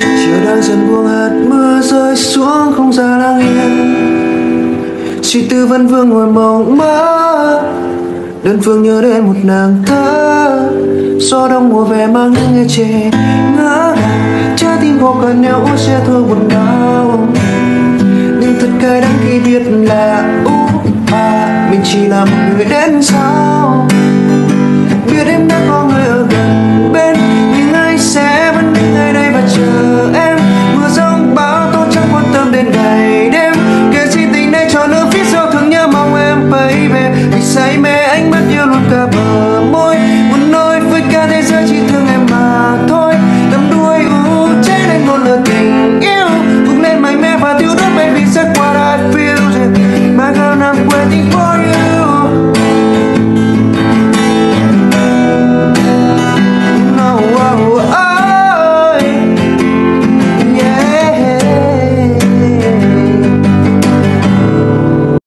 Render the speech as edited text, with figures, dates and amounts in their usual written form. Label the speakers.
Speaker 1: Chiều đang dần buông hạt mưa rơi xuống không gian lặng yên. Suy tư vẫn vương ngồi mộng mơ, đơn phương nhớ đến một nàng thơ. Gió đông mùa về mang những nghe chê ngỡ ngàng, trái tim vô cần nếu sẽ thương buồn đau. Nhưng thật cay đắng khi biết là mình chỉ là một người đến sau.